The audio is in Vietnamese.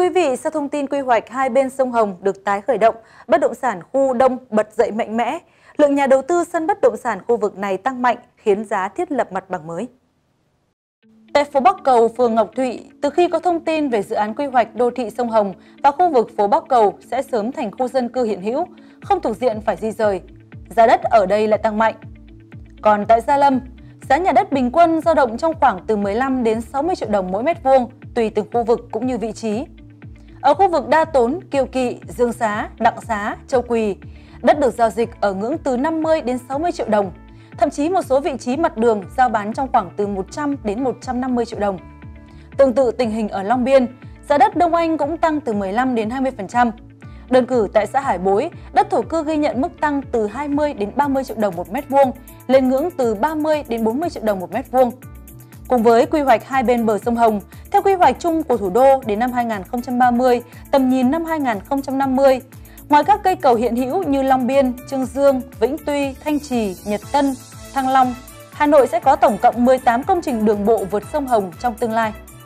quý vị, sau thông tin quy hoạch hai bên sông Hồng được tái khởi động, bất động sản khu Đông bật dậy mạnh mẽ. Lượng nhà đầu tư săn bất động sản khu vực này tăng mạnh, khiến giá thiết lập mặt bằng mới. Tại phố Bắc Cầu, phường Ngọc Thụy, từ khi có thông tin về dự án quy hoạch đô thị sông Hồng và khu vực phố Bắc Cầu sẽ sớm thành khu dân cư hiện hữu, không thuộc diện phải di rời, giá đất ở đây lại tăng mạnh. Còn tại Gia Lâm, giá nhà đất bình quân dao động trong khoảng từ 15 đến 60 triệu đồng mỗi mét vuông, tùy từng khu vực cũng như vị trí. Ở khu vực Đa Tốn, Kiều Kỵ, Dương Xá, Đặng Xá, Châu Quỳ, đất được giao dịch ở ngưỡng từ 50 đến 60 triệu đồng. Thậm chí một số vị trí mặt đường giao bán trong khoảng từ 100 đến 150 triệu đồng. Tương tự tình hình ở Long Biên, giá đất Đông Anh cũng tăng từ 15 đến 20%. Đơn cử tại xã Hải Bối, đất thổ cư ghi nhận mức tăng từ 20 đến 30 triệu đồng một mét vuông, lên ngưỡng từ 30 đến 40 triệu đồng một mét vuông. Cùng với quy hoạch hai bên bờ sông Hồng, theo quy hoạch chung của thủ đô đến năm 2030, tầm nhìn năm 2050, ngoài các cây cầu hiện hữu như Long Biên, Chương Dương, Vĩnh Tuy, Thanh Trì, Nhật Tân, Thăng Long, Hà Nội sẽ có tổng cộng 18 công trình đường bộ vượt sông Hồng trong tương lai.